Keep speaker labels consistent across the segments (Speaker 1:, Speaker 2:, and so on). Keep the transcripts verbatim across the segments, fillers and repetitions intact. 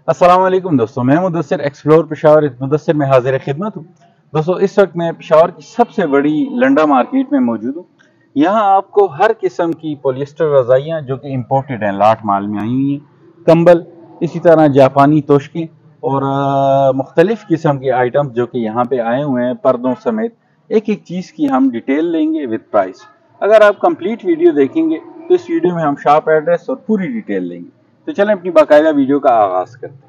Speaker 1: अस्सलाम वालेकुम दोस्तों, मैं मुदस्सिर एक्सप्लोर पेशावर इस मुदस्सिर में हाजिर खिदमत हूँ। दोस्तों इस वक्त मैं पेशावर की सबसे बड़ी लंडा मार्केट में मौजूद हूँ। यहाँ आपको हर किस्म की पॉलिएस्टर रजाइयाँ जो कि इम्पोर्टेड हैं लाट माल में आई हुई हैं, कंबल, इसी तरह जापानी तोशकें और मुख्तलिफ किस्म के आइटम्स जो कि यहाँ पे आए हुए हैं पर्दों समेत। एक एक चीज़ की हम डिटेल लेंगे विद प्राइस। अगर आप कंप्लीट वीडियो देखेंगे तो इस वीडियो में हम शॉप एड्रेस और पूरी डिटेल लेंगे। तो चलें अपनी बाकायदा वीडियो का आगाज करते हैं।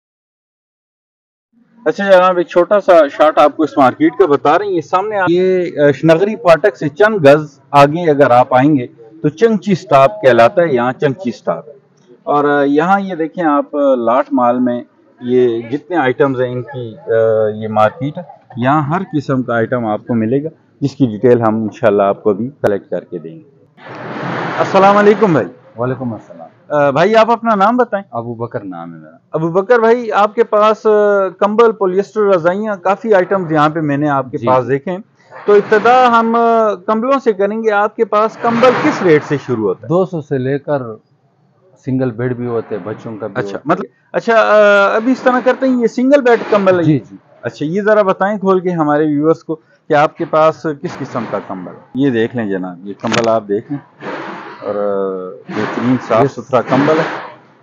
Speaker 1: अच्छा जनाब, एक छोटा सा शॉट आपको इस मार्केट का बता रहे हैं। ये सामने आप, ये शनगरी फाटक से चंद गज आगे अगर आप आएंगे तो चंगची स्टॉप कहलाता है। यहाँ चंगची स्टॉप है और यहाँ ये देखें आप लाट माल में ये जितने आइटम्स हैं इनकी ये मार्केट है। यहाँ हर किस्म का आइटम आपको मिलेगा जिसकी डिटेल हम इंशाल्लाह आपको भी कलेक्ट करके देंगे। अस्सलाम वालेकुम भाई।
Speaker 2: वालेकुम अस्सलाम।
Speaker 1: भाई आप अपना नाम बताएं।
Speaker 2: अबू बकर नाम है मेरा।
Speaker 1: अबू बकर भाई, आपके पास कंबल, पॉलिएस्टर, रजाइयाँ, काफ़ी आइटम्स यहाँ पे मैंने आपके पास देखे। तो इब्तदा हम कंबलों से करेंगे। आपके पास कंबल किस रेट से शुरू होता है?
Speaker 2: दो सौ से लेकर सिंगल बेड भी होते हैं, बच्चों का भी
Speaker 1: अच्छा
Speaker 2: होता
Speaker 1: मतलब अच्छा अभी इस तरह करते हैं, ये सिंगल बेड कंबल है?
Speaker 2: जी जी।
Speaker 1: अच्छा, ये ज़रा बताएं खोल के हमारे व्यूअर्स को कि आपके पास किस किस्म का कंबल है। ये देख लें जनाब, ये कंबल आप देख लें और बेहतरीन साफ सुथरा कंबल है।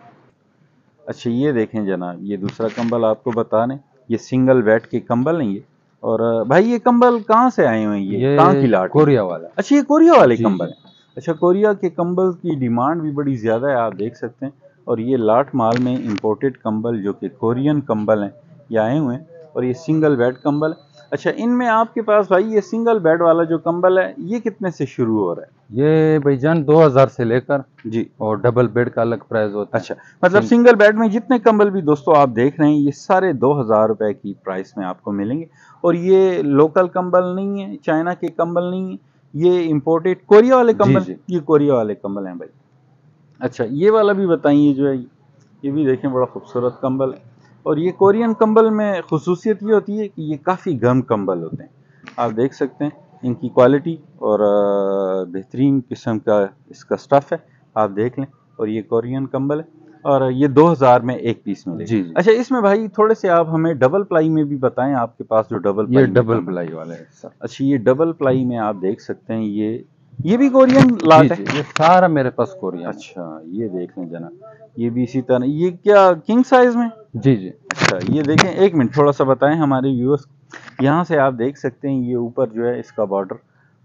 Speaker 1: अच्छा ये देखें जनाब, ये दूसरा कंबल आपको बता दें, ये सिंगल बेड के कंबल नहीं है। और भाई ये कंबल कहाँ से आए हुए हैं? ये, ये कहाँ की लाट?
Speaker 2: कोरिया वाला।
Speaker 1: अच्छा ये कोरिया वाले कंबल है। अच्छा, कोरिया के कंबल की डिमांड भी बड़ी ज़्यादा है, आप देख सकते हैं। और ये लाट माल में इंपोर्टेड कंबल जो कि कोरियन कंबल हैं ये आए हुए हैं और ये सिंगल बेड कंबल है। अच्छा, इनमें आपके पास भाई ये सिंगल बेड वाला जो कंबल है ये कितने से शुरू हो रहा है?
Speaker 2: ये भाईजान दो हज़ार से लेकर
Speaker 1: जी,
Speaker 2: और डबल बेड का अलग प्राइस होता है।
Speaker 1: अच्छा मतलब सिंगल बेड में जितने कंबल भी दोस्तों आप देख रहे हैं ये सारे दो हज़ार रुपए की प्राइस में आपको मिलेंगे। और ये लोकल कंबल नहीं है, चाइना के कंबल नहीं है, ये इंपोर्टेड कोरिया वाले कंबल। जी, जी। ये कोरिया वाले कंबल हैं भाई। अच्छा ये वाला भी बताइए, जो है ये भी देखें, बड़ा खूबसूरत कंबल है। और ये कोरियन कंबल में खुसूसियत ये होती है कि ये काफ़ी गर्म कंबल होते हैं। आप देख सकते हैं इनकी क्वालिटी और बेहतरीन किस्म का इसका स्टफ़ है, आप देख लें। और ये कोरियन कंबल है और ये दो हज़ार में एक पीस मिलेगा। जी, जी। अच्छा इसमें भाई थोड़े से आप हमें डबल प्लाई में भी बताएं, आपके पास जो डबल प्लाई,
Speaker 2: ये डबल प्लाई वाला है सर।
Speaker 1: अच्छा ये डबल प्लाई में आप देख सकते हैं, ये ये भी कोरियन लाट है?
Speaker 2: ये सारा मेरे पास कोरियन।
Speaker 1: अच्छा ये देख लें जनाब, ये भी इसी तरह। ये क्या किंग साइज में?
Speaker 2: जी जी।
Speaker 1: अच्छा ये देखें, एक मिनट थोड़ा सा बताएं हमारे व्यूअर्स। यहाँ से आप देख सकते हैं ये ऊपर जो है इसका बॉर्डर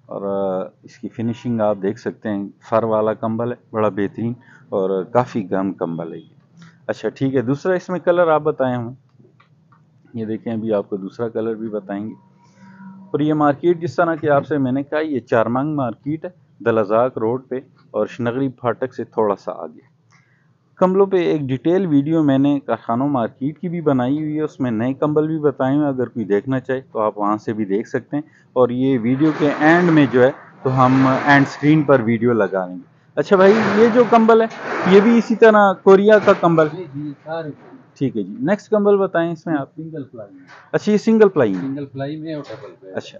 Speaker 1: और इसकी फिनिशिंग आप देख सकते हैं। फर वाला कंबल है, बड़ा बेहतरीन और काफ़ी गर्म कंबल है ये। अच्छा ठीक है, दूसरा इसमें कलर आप बताएं हमें। ये देखें, अभी आपको दूसरा कलर भी बताएंगे। और ये मार्केट जिस तरह की आपसे मैंने कहा, ये चारमांग मार्केट है, दलजाक रोड पे और शनगरी फाटक से थोड़ा सा आगे। कंबलों पे एक डिटेल वीडियो मैंने कारखानों मार्केट की भी बनाई हुई है, उसमें नए कंबल भी बताए हुए हैं। अगर कोई देखना चाहे तो आप वहाँ से भी देख सकते हैं। और ये वीडियो के एंड में जो है तो हम एंड स्क्रीन पर वीडियो लगा लेंगे। अच्छा भाई, ये जो कंबल है ये भी इसी तरह कोरिया का कंबल? ठीक है जी। नेक्स्ट कंबल बताएं इसमें आप।
Speaker 2: सिंगल प्लाई में।
Speaker 1: अच्छा ये सिंगल प्लाई,
Speaker 2: सिंगल प्लाई में और डबल बेड।
Speaker 1: अच्छा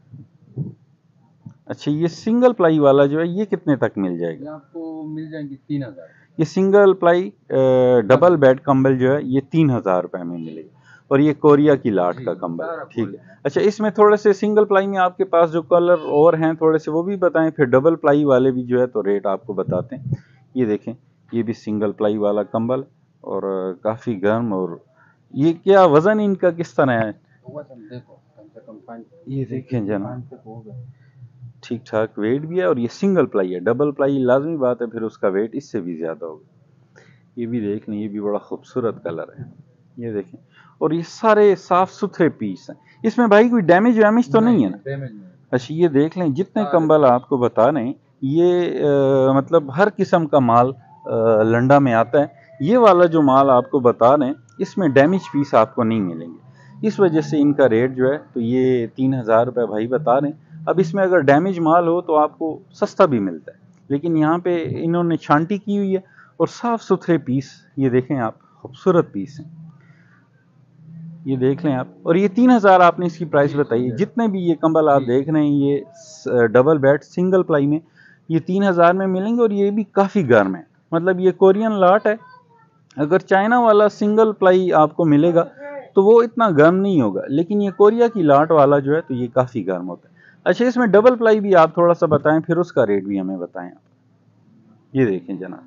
Speaker 1: अच्छा ये सिंगल प्लाई वाला जो है ये कितने तक मिल जाएगा?
Speaker 2: आपको मिल जाएंगे तीन हजार।
Speaker 1: ये सिंगल प्लाई डबल बेड कंबल जो है ये तीन हजार रुपए में मिलेगा और ये कोरिया की लाट का कंबल। ठीक है। अच्छा इसमें थोड़े से सिंगल प्लाई में आपके पास जो कलर और हैं थोड़े से वो भी बताएं, फिर डबल प्लाई वाले भी जो है तो रेट आपको बताते हैं। ये देखें, ये भी सिंगल प्लाई वाला कंबल और काफ़ी गर्म। और ये क्या वज़न इनका किस तरह है?
Speaker 2: वजन देखो कम से कम पाँच,
Speaker 1: ये देखें जनाब, ठीक ठाक वेट भी है। और ये सिंगल प्लाई है, डबल प्लाई लाजमी बात है फिर उसका वेट इससे भी ज़्यादा होगा। ये भी देख लें, ये भी बड़ा खूबसूरत कलर है, ये देखें। और ये सारे साफ सुथरे पीस हैं, इसमें भाई कोई डैमेज वैमेज तो नहीं है ना? अच्छा ये देख लें, जितने कंबल आपको बता रहे हैं ये आ, मतलब हर किस्म का माल आ, लंडा में आता है। ये वाला जो माल आपको बता रहे हैं इसमें डैमेज पीस आपको नहीं मिलेंगे, इस वजह से इनका रेट जो है तो ये तीन हज़ार रुपये भाई बता रहे हैं। अब इसमें अगर डैमेज माल हो तो आपको सस्ता भी मिलता है, लेकिन यहाँ पे इन्होंने छांटी की हुई है और साफ़ सुथरे पीस, ये देखें आप, खूबसूरत पीस हैं, ये देख लें आप। और ये तीन हज़ार आपने इसकी प्राइस बताई। जितने भी ये कंबल आप देख रहे हैं ये डबल बेड सिंगल प्लाई में ये तीन हज़ार में मिलेंगे और ये भी काफ़ी गर्म है। मतलब ये कोरियन लाट है अगर चाइना वाला सिंगल प्लाई आपको मिलेगा तो वो इतना गर्म नहीं होगा, लेकिन ये कोरिया की लाट वाला जो है तो ये काफ़ी गर्म होता है। अच्छा, इसमें डबल प्लाई भी आप थोड़ा सा बताएं, फिर उसका रेट भी हमें बताएं आप। ये देखें जनाब,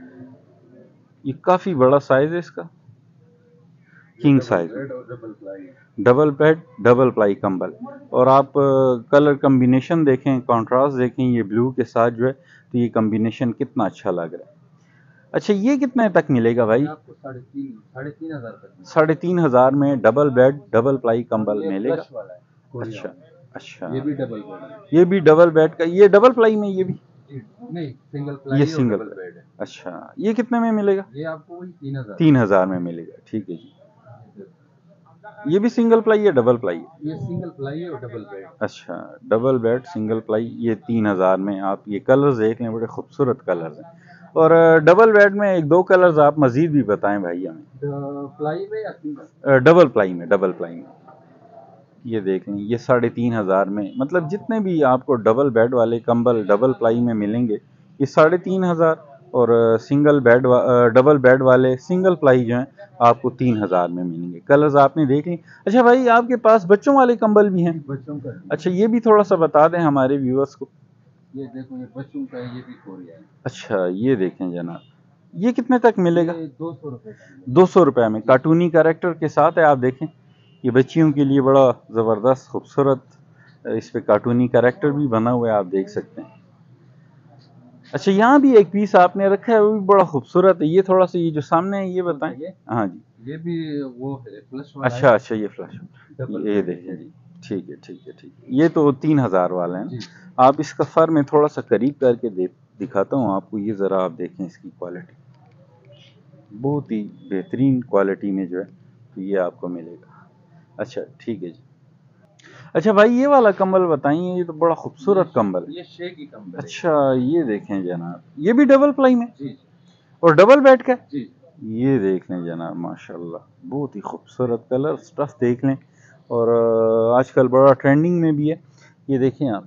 Speaker 1: ये काफ़ी बड़ा साइज़ है इसका, king size, double bed double ply कंबल। और आप कलर कम्बिनेशन देखें, कॉन्ट्रास्ट देखें, ये ब्लू के साथ जो है तो ये कम्बिनेशन कितना अच्छा लग रहा है। अच्छा, ये कितने तक मिलेगा भाई?
Speaker 2: आपको साढ़े तीन साढ़े तीन हजार तक।
Speaker 1: साढ़े तीन हजार में डबल बेड डबल प्लाई कंबल मिलेगा।
Speaker 2: वाला है।
Speaker 1: अच्छा अच्छा,
Speaker 2: ये भी डबल बेड है।
Speaker 1: ये भी डबल बेड का, ये डबल प्लाई में, ये भी
Speaker 2: नहीं, सिंगल प्लाई,
Speaker 1: ये सिंगल
Speaker 2: डबल बेड है।
Speaker 1: अच्छा, ये कितने में मिलेगा?
Speaker 2: ये आपको वही तीन हजार
Speaker 1: तीन हजार में मिलेगा। ठीक है जी। ये भी सिंगल प्लाई है डबल प्लाई है?
Speaker 2: ये सिंगल प्लाई है और डबल बेड।
Speaker 1: अच्छा, डबल बेड सिंगल प्लाई, ये तीन हजार में। आप ये कलर्स देख लें, बड़े खूबसूरत कलर्स हैं। और डबल बेड में एक दो कलर्स आप मजीद भी बताएं भाई हमें।
Speaker 2: प्लाई में या सिंगल?
Speaker 1: डबल प्लाई में, डबल प्लाई में ये देख लें, ये साढ़े तीन हजार में। मतलब जितने भी आपको डबल बेड वाले कंबल डबल प्लाई में मिलेंगे ये साढ़े तीन हजार, और सिंगल बेड डबल बेड वाले सिंगल प्लाई जो हैं आपको तीन हजार में मिलेंगे। कलर्स आपने देख ली। अच्छा भाई, आपके पास बच्चों वाले कंबल भी हैं?
Speaker 2: बच्चों का।
Speaker 1: अच्छा, ये भी थोड़ा सा बता दें हमारे व्यूअर्स को।
Speaker 2: ये देखो, ये बच्चों का है, ये भी कोरिया है।
Speaker 1: अच्छा, ये देखें जनाब, ये कितने तक मिलेगा?
Speaker 2: दो सौ रुपये
Speaker 1: दो सौ रुपये में, कार्टूनी कैरेक्टर के साथ है। आप देखें, ये बच्चियों के लिए बड़ा ज़बरदस्त खूबसूरत इस पे कार्टूनी कैरेक्टर भी बना हुआ है, आप देख सकते हैं। अच्छा, यहाँ भी एक पीस आपने रखा है, वो भी बड़ा खूबसूरत है। ये थोड़ा सा, ये जो सामने है, ये बताएं। हाँ जी,
Speaker 2: ये भी वो है फ्लश वाला।
Speaker 1: अच्छा अच्छा, ये फ्लश, ये देखें जी। ठीक है ठीक है ठीक है। ये तो तीन हजार वाले हैं। आप इसका फर में थोड़ा सा करीब करके दे दिखाता हूँ आपको। ये ज़रा आप देखें, इसकी क्वालिटी बहुत ही बेहतरीन क्वालिटी में जो है तो ये आपको मिलेगा। अच्छा ठीक है जी। अच्छा भाई, ये वाला कंबल बताइए, ये तो बड़ा खूबसूरत कंबल है।
Speaker 2: ये शे की कंबल।
Speaker 1: अच्छा, ये देखें जनाब, ये भी डबल प्लाई में
Speaker 2: जी,
Speaker 1: और डबल बेड का
Speaker 2: जी।
Speaker 1: ये देख लें जनाब, माशाल्लाह बहुत ही खूबसूरत कलर स्टफ देख लें। और आजकल बड़ा ट्रेंडिंग में भी है, ये देखें आप।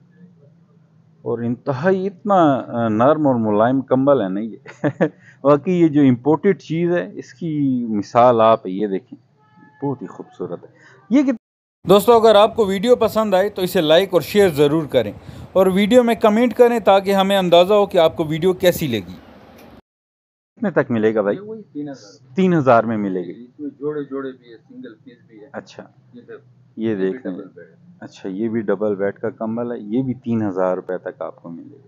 Speaker 1: और इंतहाई इतना नरम और मुलायम कंबल है ना ये बाकी ये जो इम्पोर्टेड चीज़ है इसकी मिसाल आप ये देखें, बहुत ही खूबसूरत है। ये कि दोस्तों, अगर आपको वीडियो पसंद आए तो इसे लाइक और शेयर ज़रूर करें, और वीडियो में कमेंट करें ताकि हमें अंदाज़ा हो कि आपको वीडियो कैसी लगी। कितने तक मिलेगा भाई?
Speaker 2: वही तीन हजार
Speaker 1: तीन हजार में मिलेगी।
Speaker 2: इसमें जोड़े जोड़े भी है, सिंगल पीस भी है।
Speaker 1: अच्छा,
Speaker 2: ये,
Speaker 1: ये देख लें। अच्छा, ये भी डबल बेड का कंबल है, ये भी तीन हजार रुपये तक आपको मिलेगा।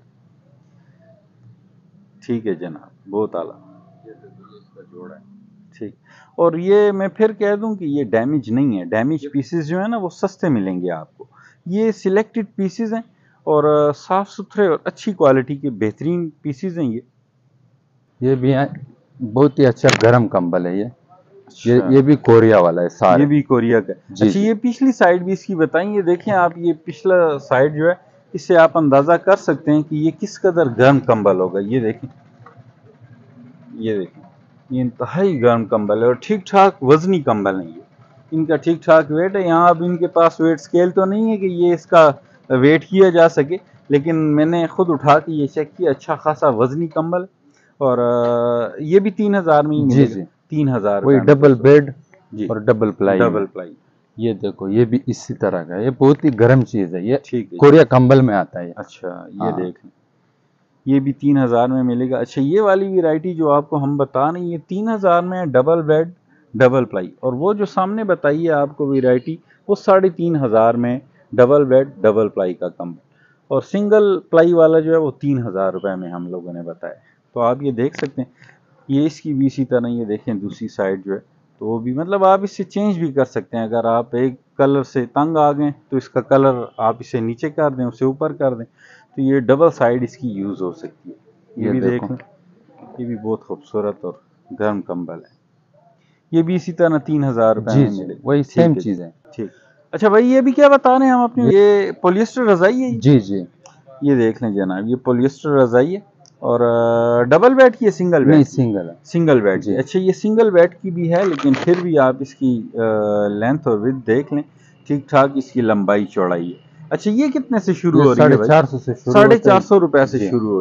Speaker 1: ठीक है जनाब, बहुत आला।
Speaker 2: इसका जोड़ा है।
Speaker 1: ठीक। और ये मैं फिर कह दूं कि ये डैमेज नहीं है। डैमेज पीसेस जो है ना वो सस्ते मिलेंगे आपको। ये सिलेक्टेड पीसेस हैं और साफ़ सुथरे और अच्छी क्वालिटी के बेहतरीन पीसेस हैं ये।
Speaker 2: ये भी है, बहुत ही अच्छा गर्म कंबल है ये।
Speaker 1: अच्छा।
Speaker 2: ये ये भी कोरिया वाला है सारे।
Speaker 1: ये भी कोरिया का।
Speaker 2: जी,
Speaker 1: अच्छा,
Speaker 2: जी।
Speaker 1: ये पिछली साइड भी इसकी बताएं। ये देखें आप, ये पिछला साइड जो है इससे आप अंदाज़ा कर सकते हैं कि ये किस कदर गर्म कंबल होगा। ये देखें, ये देखें, ये इंतहाई गर्म कंबल है और ठीक ठाक वजनी कंबल है ये। इनका ठीक ठाक वेट है। यहाँ अब इनके पास वेट स्केल तो नहीं है कि ये इसका वेट किया जा सके, लेकिन मैंने खुद उठा के ये चेक किया, अच्छा खासा वजनी कंबल। और ये भी तीन हजार में ही मिलेगा। जी जी, तीन हजार
Speaker 2: वही डबल बेड और डबल प्लाई।
Speaker 1: Double ply.
Speaker 2: ये देखो, ये भी इसी तरह का, ये बहुत ही गर्म चीज है ये।
Speaker 1: ठीक है,
Speaker 2: कोरिया कंबल में आता है।
Speaker 1: अच्छा, ये देख लें, ये भी तीन हजार में मिलेगा। अच्छा, ये वाली वैरायटी जो आपको हम बता रहे हैं ये तीन हजार में डबल बेड डबल प्लाई, और वो जो सामने बताई है आपको वैरायटी वो साढ़े तीन हजार में डबल बेड डबल प्लाई का कंबल, और सिंगल प्लाई वाला जो है वो तीन हजार रुपये में हम लोगों ने बताया। तो आप ये देख सकते हैं, ये इसकी भी इसी तरह ये देखें दूसरी साइड जो है तो वो भी, मतलब आप इससे चेंज भी कर सकते हैं। अगर आप एक कलर से तंग आ गए तो इसका कलर आप इसे नीचे कर दें, उसे ऊपर कर दें, तो ये डबल साइड इसकी यूज़ हो सकती है। ये, ये भी देख लें, ये भी बहुत खूबसूरत और गर्म कंबल है। ये भी इसी तरह तीन हजार रुपये में मिलेगा,
Speaker 2: वही सेम चीज़ है।
Speaker 1: ठीक। अच्छा भाई, ये भी क्या बता रहे हैं हम अपने, ये पॉलिएस्टर रजाई है?
Speaker 2: जी जी,
Speaker 1: ये देख लें जनाब, ये पॉलिएस्टर रजाई है और डबल बेड की है, सिंगल बेड?
Speaker 2: नहीं, सिंगल है।
Speaker 1: सिंगल बेड की। अच्छा, ये सिंगल बेड की भी है, लेकिन फिर भी आप इसकी लेंथ और विड्थ देख लें, ठीक ठाक इसकी लंबाई चौड़ाई है। अच्छा, ये कितने से शुरू हो रही है?
Speaker 2: साढ़े चार सौ से
Speaker 1: साढ़े चार सौ रुपए से शुरू हो रही है।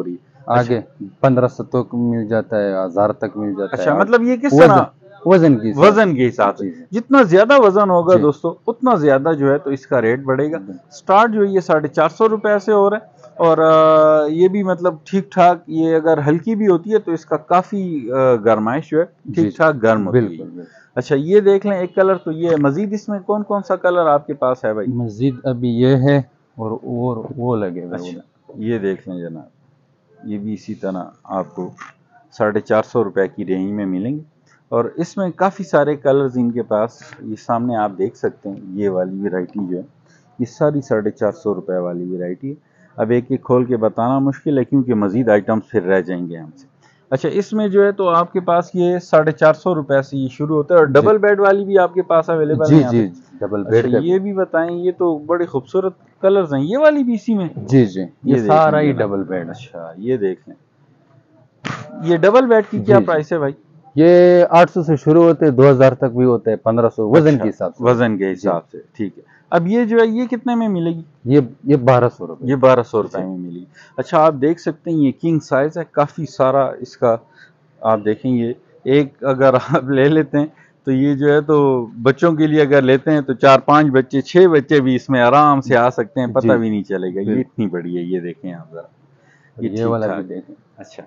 Speaker 2: आगे पंद्रह सौ तक मिल जाता है, हजार तक मिल जाता
Speaker 1: अच्छा
Speaker 2: है।
Speaker 1: मतलब ये किस
Speaker 2: वजन
Speaker 1: तरह
Speaker 2: वजन की हिसाब
Speaker 1: वजन के हिसाब से,
Speaker 2: जी, जी।
Speaker 1: जितना ज्यादा वजन होगा
Speaker 2: जी।
Speaker 1: दोस्तों उतना ज्यादा जो है तो इसका रेट बढ़ेगा। स्टार्ट जो है ये साढ़े चार सौ रुपए से हो रहा है और अ, ये भी मतलब ठीक ठाक, ये अगर हल्की भी होती है तो इसका काफी अ, गरमाइश जो है
Speaker 2: जी,
Speaker 1: ठीक ठाक गर्म होती है।
Speaker 2: बिल्कुल, बिल्कुल।
Speaker 1: अच्छा ये देख लें एक कलर, तो ये मजीद इसमें कौन कौन सा कलर आपके पास है भाई?
Speaker 2: मस्जिद अभी ये है और और वो लगे हुए
Speaker 1: अच्छा
Speaker 2: उधर।
Speaker 1: ये देख लें जनाब, ये भी इसी तरह आपको साढ़े चार सौ रुपए की रेंज में मिलेंगे और इसमें काफ़ी सारे कलर्स इनके पास, ये सामने आप देख सकते हैं। ये वाली वैरायटी जो है ये सारी साढ़े चार सौ रुपये वाली वैरायटी है। अब एक एक खोल के बताना मुश्किल है क्योंकि मज़ीद आइटम्स फिर रह जाएंगे हमसे। अच्छा इसमें जो है तो आपके पास ये साढ़े चार सौ रुपये से ये शुरू होता है और डबल बेड वाली भी आपके पास अवेलेबल है
Speaker 2: जी
Speaker 1: यहाँ
Speaker 2: जी
Speaker 1: पे?
Speaker 2: डबल
Speaker 1: अच्छा
Speaker 2: बेड का
Speaker 1: ये भी बताएं, ये तो बड़े खूबसूरत कलर्स हैं, ये वाली भी इसी में?
Speaker 2: जी जी ये,
Speaker 1: ये
Speaker 2: सारा ही
Speaker 1: देखें
Speaker 2: डबल बेड है।
Speaker 1: अच्छा ये देख लें, ये डबल बेड की क्या
Speaker 2: जी जी
Speaker 1: प्राइस है भाई?
Speaker 2: ये आठ सौ से शुरू होते हैं, दो हजार तक भी होते हैं, पंद्रह सौ वजन
Speaker 1: अच्छा,
Speaker 2: के हिसाब से।
Speaker 1: वजन के हिसाब से, ठीक है। अब ये जो है ये कितने में मिलेगी?
Speaker 2: ये ये बारह सौ रुपये
Speaker 1: ये बारह सौ रुपए में मिलेगी। अच्छा आप देख सकते हैं ये किंग साइज है, काफी सारा इसका आप देखें। ये एक अगर आप ले लेते हैं तो ये जो है तो बच्चों के लिए अगर लेते हैं तो चार पांच बच्चे छह बच्चे भी इसमें आराम से आ सकते हैं, पता
Speaker 2: जी
Speaker 1: भी नहीं चलेगा। ये इतनी बड़ी है, ये देखें आप जरा, ये
Speaker 2: ये
Speaker 1: ठीक
Speaker 2: वाला भी
Speaker 1: ठाक।
Speaker 2: देखें।
Speaker 1: अच्छा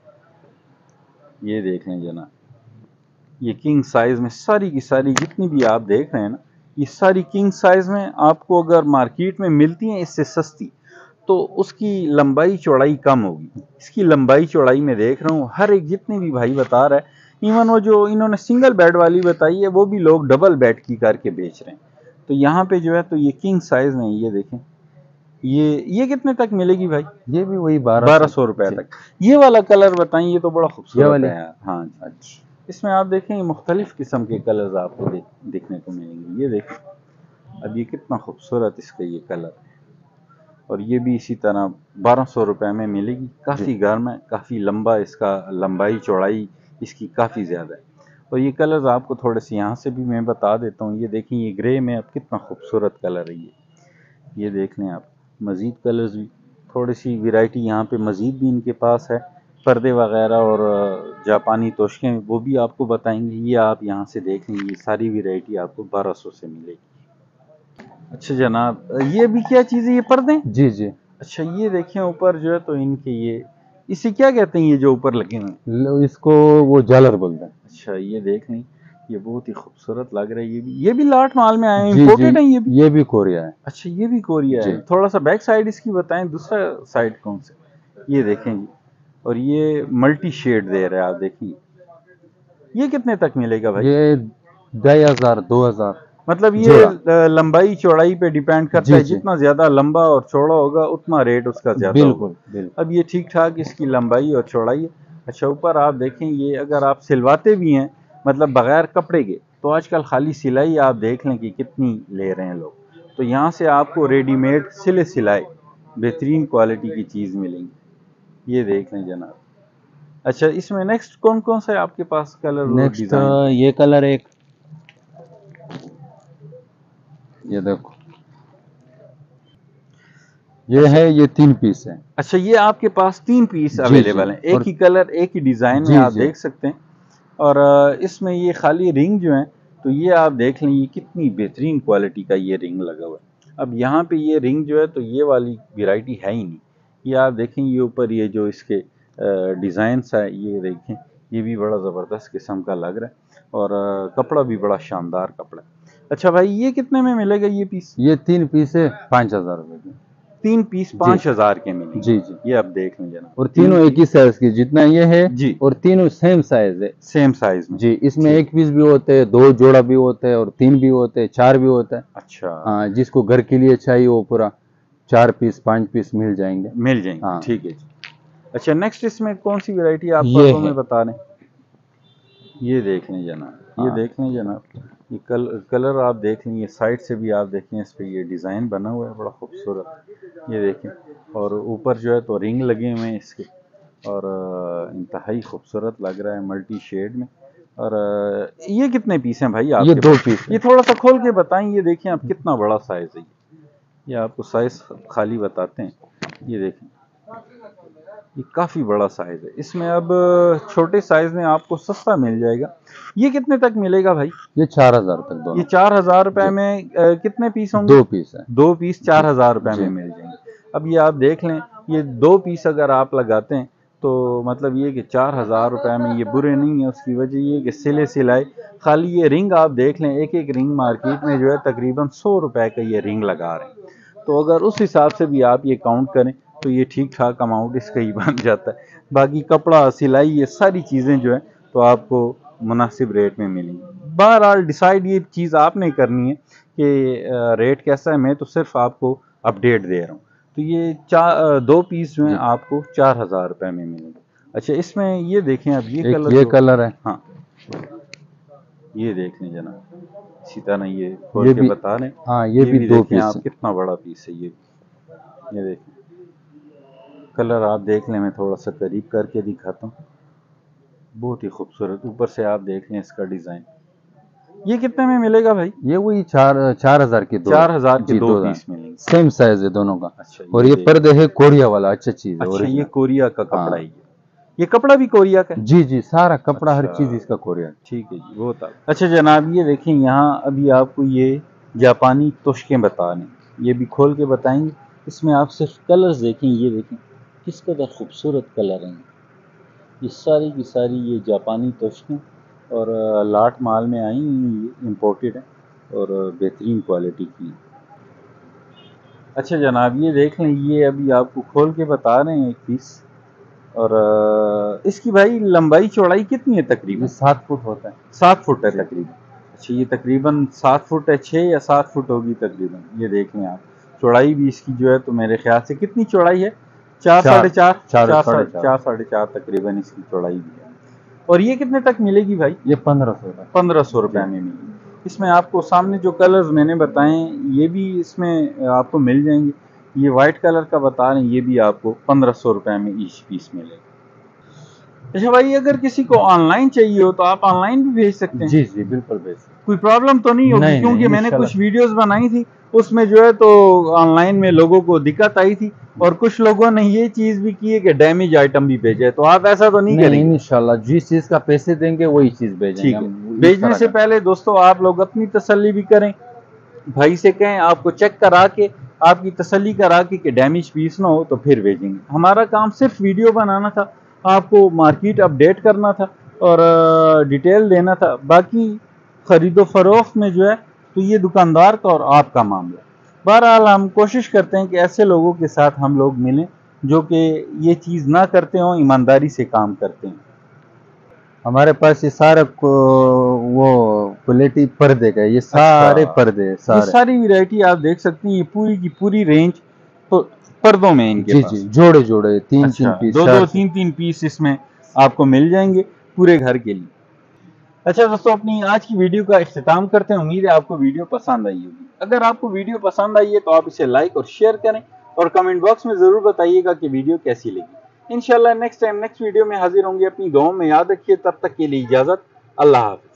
Speaker 1: ये देख लें जनाब, ये किंग साइज में सारी की सारी जितनी भी आप देख रहे हैं ना, ये सारी किंग साइज में आपको अगर मार्केट में मिलती हैं इससे सस्ती, तो उसकी लंबाई चौड़ाई कम होगी। इसकी लंबाई चौड़ाई में देख रहा हूँ हर एक जितने भी भाई बता रहा है, इवन वो जो इन्होंने सिंगल बेड वाली बताई है वो भी लोग डबल बेड की करके बेच रहे हैं। तो यहाँ पे जो है तो ये किंग साइज में, ये देखें, ये ये कितने तक मिलेगी भाई?
Speaker 2: ये भी वही बारह
Speaker 1: बारह सौ रुपए तक। ये वाला कलर बताएं, ये तो बड़ा खूबसूरत है यार। हाँ जी।
Speaker 2: अच्छा
Speaker 1: इसमें आप देखें मुख्तलिफ किस्म के कलर्स आपको दे, देखने को मिलेंगे। ये देखें, अब ये कितना खूबसूरत इसका ये कलर है और ये भी इसी तरह बारह सौ रुपये में मिलेगी। काफ़ी गर्म है, काफ़ी लंबा, इसका लंबाई चौड़ाई इसकी काफ़ी ज़्यादा है। और ये कलर्स आपको थोड़े से यहाँ से भी मैं बता देता हूँ। ये देखें ये ग्रे में अब कितना खूबसूरत कलर है ये ये देख लें आप। मज़ीद कलर्स भी थोड़ी सी वैरायटी यहाँ पे मज़ीद भी इनके पास है, पर्दे वगैरह और जापानी तोशकें वो भी आपको बताएंगे। ये आप यहाँ से देख लें, ये सारी वैरायटी आपको बारह सौ से मिलेगी। अच्छा जनाब, ये भी क्या चीज़ है, ये पर्दे?
Speaker 2: जी जी
Speaker 1: अच्छा ये देखें ऊपर जो है तो इनके ये, इसे क्या कहते हैं ये जो ऊपर लगे हुए हैं?
Speaker 2: लो इसको वो झालर बोलते हैं।
Speaker 1: अच्छा ये देख लें, ये बहुत ही खूबसूरत लग रहा है। ये भी ये भी लाट माल में आए हैं,
Speaker 2: जी
Speaker 1: इम्पोर्टेड
Speaker 2: जी
Speaker 1: है ये भी?
Speaker 2: ये भी कोरिया है।
Speaker 1: अच्छा ये भी कोरिया
Speaker 2: जी
Speaker 1: है। थोड़ा सा बैक साइड इसकी बताएं, दूसरा साइड कौन सा? ये देखें जी, और ये मल्टी शेड दे रहा है, आप देखिए। ये कितने तक मिलेगा भाई?
Speaker 2: ये ढाई हजार दो हजार
Speaker 1: मतलब ये
Speaker 2: जोड़ा।
Speaker 1: अ, लंबाई चौड़ाई पे डिपेंड करता
Speaker 2: जी
Speaker 1: है,
Speaker 2: जी
Speaker 1: जितना ज्यादा लंबा और चौड़ा होगा उतना रेट उसका ज्यादा होगा।
Speaker 2: बिल्कुल बिल्कुल।
Speaker 1: अब ये ठीक ठाक इसकी लंबाई और चौड़ाई है। अच्छा ऊपर आप देखें, ये अगर आप सिलवाते भी हैं मतलब बगैर कपड़े के, तो आजकल खाली सिलाई आप देख लें कि कितनी ले रहे हैं लोग। तो यहाँ से आपको रेडीमेड सिले सिलाए बेहतरीन क्वालिटी की चीज़ मिलेंगी। ये देख लें जनाब। अच्छा इसमें नेक्स्ट कौन कौन सा है आपके पास कलर और
Speaker 2: नेक्स्ट
Speaker 1: डिज़ाइन?
Speaker 2: ये कलर एक, ये देखो, ये
Speaker 1: अच्छा,
Speaker 2: है, ये तीन पीस है।
Speaker 1: अच्छा ये आपके पास तीन पीस
Speaker 2: जी जी
Speaker 1: अवेलेबल हैं, एक
Speaker 2: और
Speaker 1: ही कलर एक ही डिज़ाइन में
Speaker 2: जी
Speaker 1: आप
Speaker 2: जी
Speaker 1: देख सकते हैं। और अ, इसमें ये खाली रिंग जो है तो ये आप देख लें, ये कितनी बेहतरीन क्वालिटी का ये रिंग लगा हुआ है। अब यहाँ पे ये रिंग जो है तो ये वाली वैरायटी है ही नहीं। ये आप देखें, ये ऊपर ये जो इसके डिज़ाइंस है, ये देखें, ये भी बड़ा ज़बरदस्त किस्म का लग रहा है और अ, कपड़ा भी बड़ा शानदार कपड़ा है। अच्छा भाई ये कितने में मिलेगा ये पीस?
Speaker 2: ये तीन पीस है पाँच हजार रुपए की।
Speaker 1: तीन पीस पाँच हजार के मिलेंगे?
Speaker 2: जी जी
Speaker 1: ये आप देख लें जनाब,
Speaker 2: और तीनों एक ही साइज की, जितना ये है
Speaker 1: जी
Speaker 2: और तीनों सेम साइज है।
Speaker 1: सेम साइज में
Speaker 2: जी इसमें
Speaker 1: ठीक।
Speaker 2: एक पीस भी होते हैं, दो जोड़ा भी होते हैं और तीन भी होते हैं, चार भी होता है।
Speaker 1: अच्छा
Speaker 2: हाँ जिसको घर के लिए चाहिए वो पूरा चार पीस पांच पीस मिल जाएंगे।
Speaker 1: मिल जाएंगे,
Speaker 2: हाँ
Speaker 1: ठीक है जी। अच्छा नेक्स्ट इसमें कौन सी वैरायटी आप
Speaker 2: ये
Speaker 1: पर्दों
Speaker 2: है।
Speaker 1: में बता रहे हैं? ये देख लें जनाब, ये
Speaker 2: हाँ
Speaker 1: देख लें जनाब, ये कल कलर आप देख लें, ये साइड से भी आप देखें, इस पे ये डिज़ाइन बना हुआ है बड़ा खूबसूरत। ये देखें, और ऊपर जो है तो रिंग लगे हुए हैं इसके और अ, इंतहाई खूबसूरत लग रहा है मल्टी शेड में। और अ, ये कितने पीस हैं भाई आपके
Speaker 2: ये दो
Speaker 1: पास?
Speaker 2: पीस
Speaker 1: ये थोड़ा सा खोल के बताएं। ये देखें आप कितना बड़ा साइज है ये ये आपको साइज खाली बताते हैं। ये देखें, ये काफ़ी बड़ा साइज़ है। इसमें अब छोटे साइज़ में आपको सस्ता मिल जाएगा। ये कितने तक मिलेगा भाई?
Speaker 2: ये चार हजार तक दोनों।
Speaker 1: ये चार हजार रुपए में अ, कितने पीस होंगे?
Speaker 2: दो पीस है।
Speaker 1: दो पीस चार हजार रुपए
Speaker 2: जी।
Speaker 1: में मिल जाएंगे। अब ये आप देख लें, ये दो पीस अगर आप लगाते हैं तो मतलब ये कि चार हजार रुपए में ये बुरे नहीं है। उसकी वजह ये कि सिले सिलाई, खाली ये रिंग आप देख लें, एक एक रिंग मार्केट में जो है तकरीबन सौ रुपए का ये रिंग लगा रहे हैं। तो अगर उस हिसाब से भी आप ये काउंट करें तो ये ठीक ठाक अमाउंट इसका ही बन जाता है। बाकी कपड़ा, सिलाई, ये सारी चीज़ें जो है तो आपको मुनासिब रेट में मिलेंगी। बहरहाल डिसाइड ये चीज़ आपने करनी है कि रेट कैसा है। मैं तो सिर्फ आपको अपडेट दे रहा हूँ। तो ये चार दो पीस जो है आपको चार हजार रुपए में मिलेंगे। अच्छा, इसमें ये देखें अब ये
Speaker 2: एक
Speaker 1: कलर
Speaker 2: ये
Speaker 1: जो,
Speaker 2: कलर है।
Speaker 1: हाँ ये देख लें जनाब, इसी तरह ये खोल
Speaker 2: ये
Speaker 1: के
Speaker 2: भी
Speaker 1: बता रहे हैं।
Speaker 2: हाँ, ये,
Speaker 1: ये
Speaker 2: भी
Speaker 1: भी
Speaker 2: दो
Speaker 1: देखें
Speaker 2: पीस
Speaker 1: आप,
Speaker 2: है।
Speaker 1: कितना बड़ा पीस है ये ये देखें कलर आप देख लें। मैं थोड़ा सा करीब करके दिखाता हूँ, बहुत ही खूबसूरत। ऊपर से आप देख लें इसका डिज़ाइन। ये कितने में मिलेगा भाई?
Speaker 2: ये वही चार चार हजार के दो।
Speaker 1: चार हजार के
Speaker 2: जी,
Speaker 1: दो
Speaker 2: दो
Speaker 1: पीस मिलेंगे।
Speaker 2: सेम साइज है दोनों का।
Speaker 1: अच्छा,
Speaker 2: और
Speaker 1: ये
Speaker 2: ये
Speaker 1: देख।
Speaker 2: पर्दे है कोरिया वाला, अच्छा चीज है।
Speaker 1: अच्छा, ये
Speaker 2: ओरिजिनल।
Speaker 1: कोरिया का कपड़ा
Speaker 2: हाँ।
Speaker 1: है। ये ये कपड़ा भी कोरिया का है?
Speaker 2: जी जी, सारा कपड़ा हर
Speaker 1: अच्छा,
Speaker 2: चीज इसका कोरिया है।
Speaker 1: ठीक है जी, बहुत अच्छा जनाब। ये देखें यहाँ अभी आपको ये जापानी तोशकें बता रहे हैं, ये भी खोल के बताएंगे। इसमें आप सिर्फ कलर्स देखें, ये देखें किस कदर खूबसूरत कलर हैं। ये सारी की सारी ये जापानी तोशकें और लाट माल में आई, ये इम्पोर्टेड है और बेहतरीन क्वालिटी की। अच्छा जनाब, ये देख लें, ये अभी आपको खोल के बता रहे हैं एक पीस। और इसकी भाई लंबाई चौड़ाई कितनी है तकरीबन?
Speaker 2: सात फुट होता है।
Speaker 1: सात फुट है तकरीबन। अच्छा, ये तकरीबन सात फुट है, छः या सात फुट होगी तकरीबन। ये देख लें आप, चौड़ाई भी इसकी जो है तो मेरे ख्याल से कितनी चौड़ाई है? चार साढ़े चार चार साढ़े चार साढ़े चार तकरीबन इसकी चौड़ाई भी है। और ये कितने तक मिलेगी भाई?
Speaker 2: ये पंद्रह सौ
Speaker 1: पंद्रह सौ रुपये में मिलेगी। इसमें आपको सामने जो कलर्स मैंने बताए ये भी इसमें आपको मिल जाएंगे। ये वाइट कलर का बता रहे हैं, ये भी आपको पंद्रह सौ रुपये में ईच पीस मिलेगा। अच्छा भाई, अगर किसी को ऑनलाइन चाहिए हो तो आप ऑनलाइन भी भेज सकते हैं?
Speaker 2: जी जी, बिल्कुल भेज सकते।
Speaker 1: कोई प्रॉब्लम तो नहीं होगी?
Speaker 2: नहीं,
Speaker 1: क्योंकि
Speaker 2: नहीं,
Speaker 1: मैंने कुछ वीडियोस बनाई थी, उसमें जो है तो ऑनलाइन में लोगों को दिक्कत आई थी और कुछ लोगों ने ये चीज भी की है कि डैमेज आइटम भी भेजे। तो आप ऐसा तो नहीं, नहीं करेंगे?
Speaker 2: इंशाल्लाह जिस चीज का पैसे देंगे वही चीज भेजेंगे।
Speaker 1: ठीक है। भेजने से पहले दोस्तों आप लोग अपनी तसल्ली भी करें, भाई से कहें आपको चेक करा के, आपकी तसल्ली करा के कि डैमेज पीस ना हो तो फिर भेजेंगे। हमारा काम सिर्फ वीडियो बनाना था, आपको मार्केट अपडेट करना था और डिटेल देना था। बाकी खरीदो फरोख्त में जो है तो ये दुकानदार का और आपका मामला। बहरहाल हम कोशिश करते हैं कि ऐसे लोगों के साथ हम लोग मिलें जो कि ये चीज़ ना करते हों, ईमानदारी से काम करते हैं।
Speaker 2: हमारे पास ये सारा को, वो क्वालिटी पर्दे का, ये सारे
Speaker 1: अच्छा,
Speaker 2: पर्दे सारे।
Speaker 1: ये सारी वैरायटी आप देख सकते हैं, ये पूरी की पूरी रेंज तो पर्दों में इनके
Speaker 2: जी
Speaker 1: पास।
Speaker 2: जी, जोड़े जोड़े तीन
Speaker 1: अच्छा,
Speaker 2: तीन पीस,
Speaker 1: दो दो तीन तीन पीस इसमें आपको मिल जाएंगे पूरे घर के लिए। अच्छा दोस्तों, अपनी आज की वीडियो का इख्तिताम करते हैं। उम्मीद है आपको वीडियो पसंद आई होगी। अगर आपको वीडियो पसंद आई है तो आप इसे लाइक और शेयर करें और कमेंट बॉक्स में ज़रूर बताइएगा कि वीडियो कैसी लगी। इंशाल्लाह नेक्स्ट टाइम नेक्स्ट वीडियो में हाजिर होंगे। अपनी दुआओं में याद रखिए। तब तक के लिए इजाज़त। अल्लाह हाफ़िज़।